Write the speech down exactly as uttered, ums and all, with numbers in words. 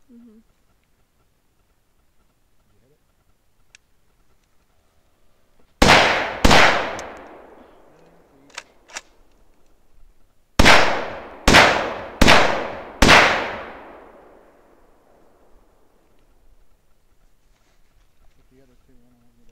Mm-hmm. Did you hit it? Million feet. Hit the other two, I don't know.